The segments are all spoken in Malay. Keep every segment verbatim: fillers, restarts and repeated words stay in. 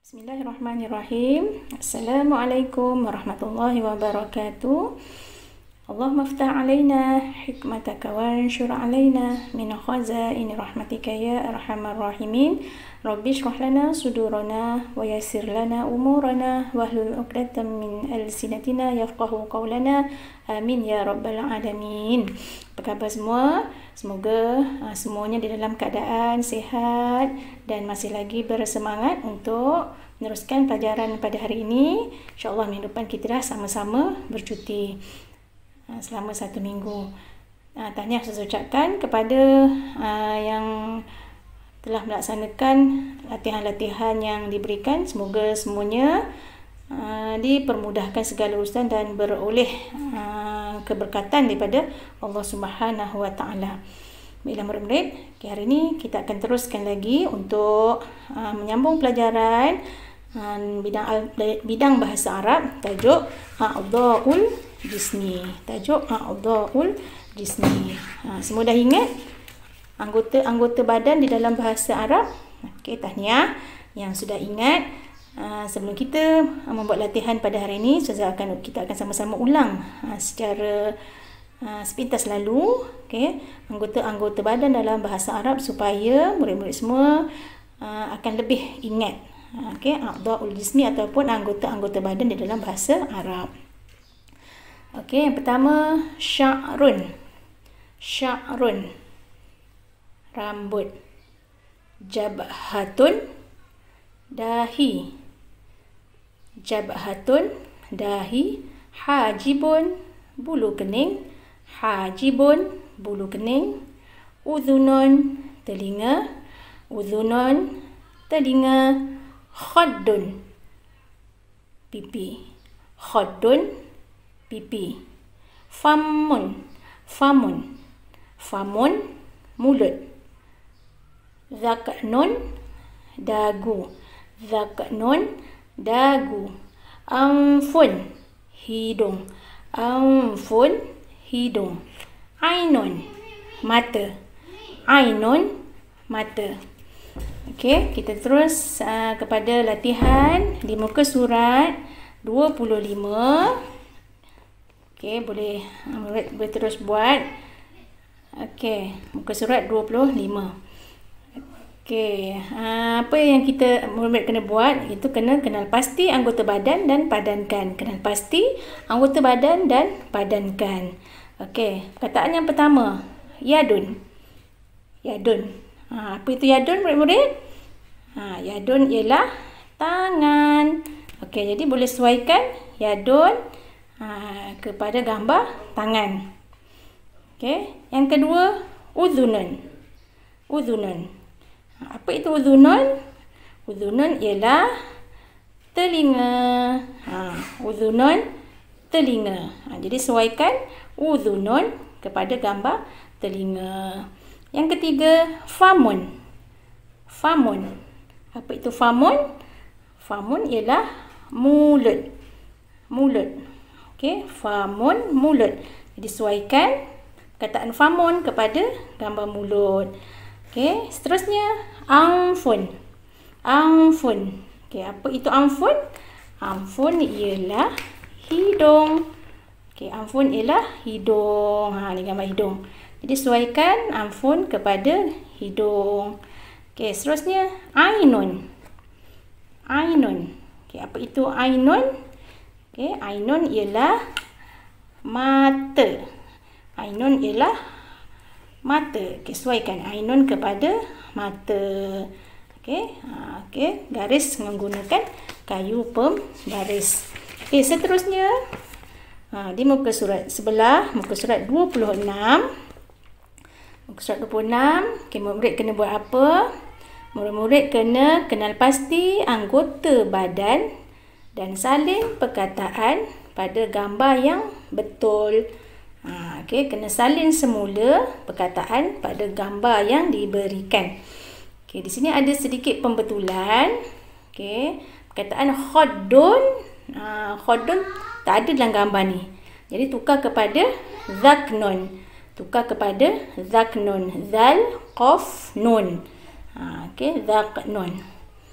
Bismillahirrahmanirrahim. Assalamualaikum warahmatullahi wabarakatuh. Allahumma ftah alaina hikmataka wa anshur alaina min khazaini rahmatika ya arhamar rahimin. Rabbi shrah lana sudurana wa yassir lana umurana wahlul 'uqdatam min alsinatina yafqahu qawlana. Amin ya rabbal alamin. Apa khabar semua? Semoga uh, semuanya di dalam keadaan sihat dan masih lagi bersemangat untuk meneruskan pelajaran pada hari ini. InsyaAllah minggu depan kita dah sama-sama bercuti uh, selama satu minggu. Uh, tahniah saya ucapkan kepada uh, yang telah melaksanakan latihan-latihan yang diberikan. Semoga semuanya uh, dipermudahkan segala urusan dan beroleh uh, keberkatan daripada Allah Subhanahu Wa Taala. Baiklah murid-murid, okay, hari ini kita akan teruskan lagi untuk uh, menyambung pelajaran uh, bidang bidang bahasa Arab, tajuk A'dha'ul Jismi. Tajuk A'dha'ul Jismi. Uh, semua dah ingat anggota-anggota badan di dalam bahasa Arab? Okey, tahniah yang sudah ingat. Uh, sebelum kita uh, membuat latihan pada hari ini, Ustazah akan kita akan sama-sama ulang uh, secara uh, sepintas lalu, okey, anggota-anggota badan dalam bahasa Arab supaya murid-murid semua uh, akan lebih ingat, uh, okey, a'dha'ul jismi ataupun anggota-anggota badan di dalam bahasa Arab. Okey, yang pertama sya'run. Sya'run, rambut. Jabhatun, dahi. Jabhatun, dahi. Hajibun, bulu kening. Hajibun, bulu kening. Udhunun, telinga. Udhunun, telinga. Khaddun, pipi. Khaddun, pipi. Famun, famun. Famun, mulut. Zaknun, dagu. Zaknun, dagu. Anfun, hidung. Anfun, hidung. Ainun, mata. Ainun, mata. Okey, kita terus uh, kepada latihan di muka surat dua puluh lima. Okey, boleh uh, boleh terus buat. Okey, muka surat dua puluh lima. Okey, uh, apa yang kita murid kena buat, itu kena kenal pasti anggota badan dan padankan. Kenal pasti anggota badan dan padankan. Okey, perkataan yang pertama, yadun. Yadun. Ha, apa itu yadun murid-murid? Ha, yadun ialah tangan. Okey, jadi boleh sesuaikan yadun ha, kepada gambar tangan. Okey, yang kedua, udhunun. Udhunun. Apa itu udhunun? Udhunun ialah telinga. Ha, udhunun, telinga. Ha, jadi sesuaikan udhunun kepada gambar telinga. Yang ketiga, famun. Famun. Apa itu famun? Famun ialah mulut. Mulut. Okey, famun, mulut. Jadi sesuaikan perkataan famun kepada gambar mulut. Okey, seterusnya anfun. Anfun. Okey, apa itu anfun? Anfun ialah hidung. Okey, anfun ialah hidung. Ha, ni gambar hidung. Jadi sesuaikan anfun kepada hidung. Okey, seterusnya ainun. Ainun. Okey, apa itu ainun? Okey, ainun ialah mata. Ainun ialah mata. Okey, sesuaikan ainun kepada mata. Okey, ha, okey, garis menggunakan kayu pembaris. Okey, seterusnya ha, di muka surat sebelah, muka surat dua puluh enam. Muka surat dua puluh enam, okey, murid kena buat apa? Murid-murid kena kenal pasti anggota badan dan salin perkataan pada gambar yang betul. Ha, okay, kena salin semula perkataan pada gambar yang diberikan. Okay, di sini ada sedikit pembetulan. Okay, perkataan khaddun, ha, khaddun tak ada dalam gambar ni. Jadi tukar kepada zaknun. Tukar kepada zaknun. Zal, qaf, nun. Ha, okay, zaknun.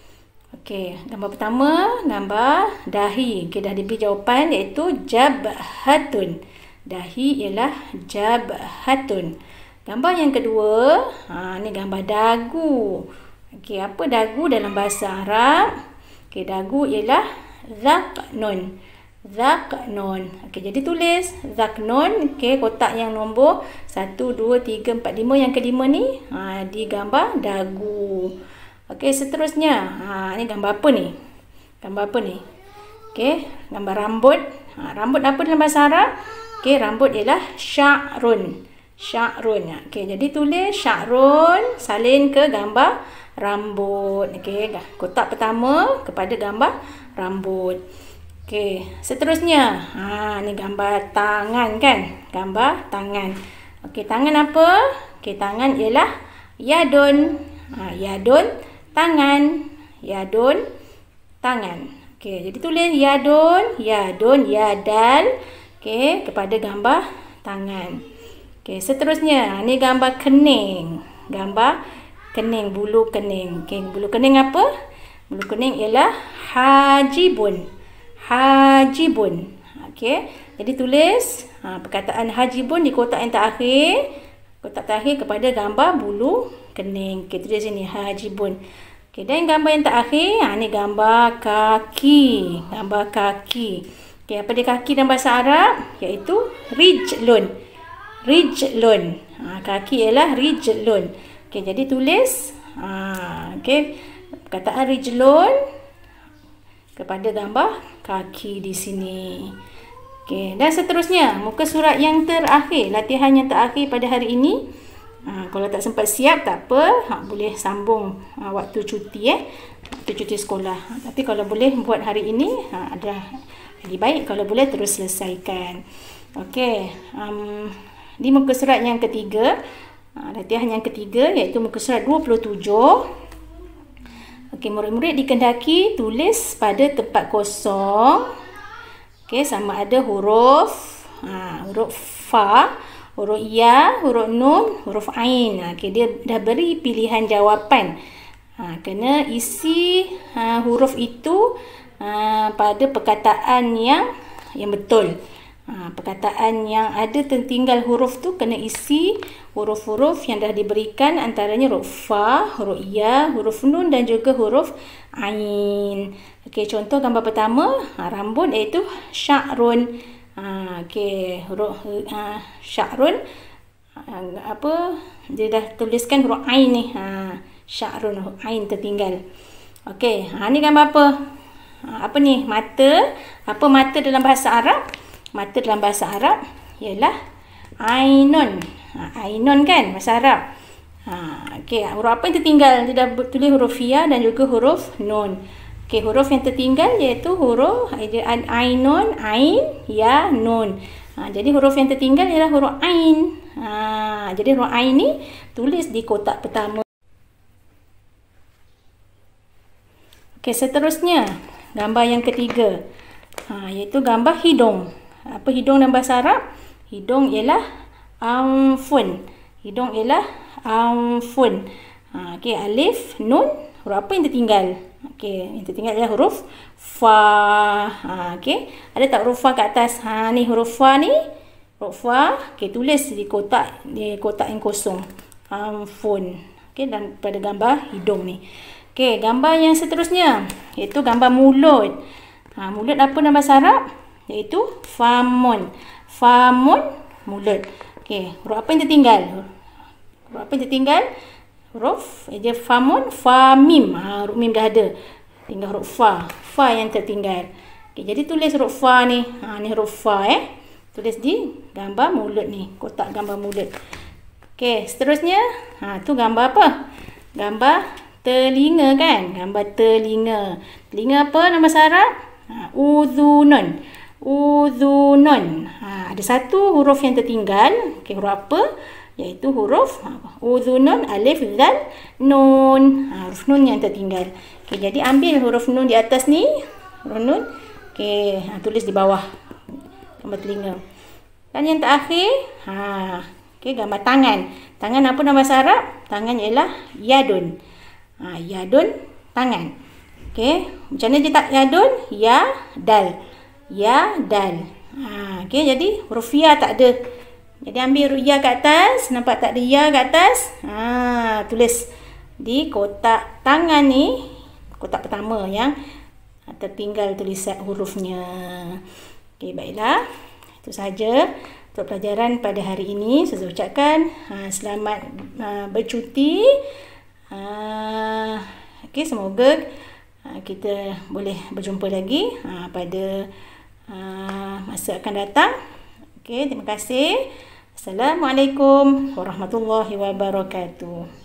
Okey, gambar pertama, gambar dahi. Okey, dah diberi jawapan iaitu jabhatun. Dahi ialah jabhatun. Gambar yang kedua, ha, ni gambar dagu. Okey, apa dagu dalam bahasa Arab? Okey, dagu ialah zaknun. Zaknun. Okey, jadi tulis zaknun. Okey, kotak yang nombor satu, dua, tiga, empat, lima. Yang kelima ni, ha, di gambar dagu. Okey, seterusnya. Ha, ni gambar apa ni? Gambar apa ni? Okey, gambar rambut. Ha, rambut apa dalam bahasa Arab? Okey, rambut ialah sya'run. Sya'run. Okey, jadi tulis sya'run salin ke gambar rambut. Okey, kotak pertama kepada gambar rambut. Okey, seterusnya. Ha, ni gambar tangan kan? Gambar tangan. Okey, tangan apa? Okey, tangan ialah yadun. Ha, yadun tangan, yadun tangan. Okey, jadi tulis yadun, yadun, yadal. Okey, kepada gambar tangan. Okey, seterusnya ni gambar kening. Gambar kening, bulu kening. Okey, bulu kening apa? Bulu kening ialah hajibun. Hajibun. Okey, jadi tulis ha, perkataan hajibun di kotak yang terakhir. Kotak terakhir kepada gambar bulu kening. Okey, tulis sini hajibun. Okey, dan gambar yang terakhir, ha, ni gambar kaki. Gambar kaki. Okey, apa dia kaki dalam bahasa Arab? Iaitu rijlun. Rijlun. Ha, kaki ialah rijlun. Okey, jadi tulis ha, okey, perkataan rijlun kepada gambar kaki di sini. Okey, dan seterusnya, muka surat yang terakhir, latihan yang terakhir pada hari ini. Ha, kalau tak sempat siap, tak apa. Ha, boleh sambung ha, waktu cuti eh. Waktu cuti sekolah. Ha, tapi kalau boleh buat hari ini, ha, adalah lebih baik kalau boleh terus selesaikan. Okey. Um, di muka surat yang ketiga, ha, latihan yang ketiga iaitu muka surat dua puluh tujuh. Okey, murid-murid dikendaki tulis pada tempat kosong. Okey, sama ada huruf, ha, huruf fa, huruf ya, huruf nun, huruf ain. Okey, dia dah beri pilihan jawapan. Ha, kena isi ha, huruf itu ha, pada perkataan yang yang betul. Ha, perkataan yang ada tertinggal huruf tu kena isi huruf-huruf yang dah diberikan, antaranya huruf fa, huruf ya, huruf nun dan juga huruf ain. Okey, contoh gambar pertama, ha, rambut iaitu sya'run. Ha, okey, huruf ha, sya'run ha, apa dia dah tuliskan huruf ain ni. Ha, sya'run, huruf ain tertinggal. Okey, ha, ni gambar apa? Ha, apa ni? Mata. Apa mata dalam bahasa Arab? Mata dalam bahasa Arab ialah ainun. Ha, ainun kan bahasa Arab. Ha, okey, huruf apa yang tertinggal? Dia dah tulis huruf ya dan juga huruf nun. Okey, huruf yang tertinggal iaitu huruf ainun, ain, ya, nun. Ha, jadi huruf yang tertinggal ialah huruf ain. Ha, jadi huruf ain ni tulis di kotak pertama. Okey, seterusnya gambar yang ketiga. Ha, iaitu gambar hidung. Apa hidung dalam bahasa Arab? Hidung ialah anfun. Hidung ialah anfun. Ha, okey, alif, nun, huruf apa yang tertinggal? Okey, yang tertinggal adalah huruf fa. Ha, okey, ada tak huruf fa kat atas? Ha, ni huruf fa ni. Huruf fa, okey, tulis di kotak di kotak yang kosong. Anfun. Okey, dan pada gambar hidung ni. Okey, gambar yang seterusnya iaitu gambar mulut. Ha, mulut apa dalam bahasa Arab? Iaitu famun. Famun, mulut. Okey, huruf apa yang tertinggal? Huruf apa yang tertinggal? Huruf je famun, fa mim. Ha, huruf mim dah ada. Tinggal huruf fa. Fa yang tertinggal. Okey, jadi tulis huruf fa ni. Ha, ni huruf fa eh. Tulis di gambar mulut ni, kotak gambar mulut. Okey, seterusnya, ha, tu gambar apa? Gambar telinga kan? Gambar telinga. Telinga apa dalam bahasa Arab? Ha, udhunun. Udhunun. Ha, ada satu huruf yang tertinggal. Okey, huruf apa? Iaitu huruf udhunun, alif, zal, nun. Ha, huruf nun yang tertinggal. Okey, jadi ambil huruf nun di atas ni. Huruf nun. Okey, ha, tulis di bawah gambar telinga. Dan yang terakhir, ha, okey, gambar tangan. Tangan apa dalam bahasa Arab? Tangan ialah yadun. Ha, yadun, tangan. Okey, Okey, macam mana dia tak yadun? Ya, dal. Ya, dal. Ha, okey, jadi huruf ya tak ada. Jadi ambil huruf ya kat atas, nampak tak ada ya kat atas? Ha, tulis di kotak tangan ni, kotak pertama yang tertinggal tulisan hurufnya. Okey, baiklah. Itu sahaja untuk pelajaran pada hari ini. Saya ucapkan ha, selamat ha, bercuti. Ha, okey, semoga ha, kita boleh berjumpa lagi ha, pada ha, masa akan datang. Okey, terima kasih. Assalamualaikum warahmatullahi wabarakatuh.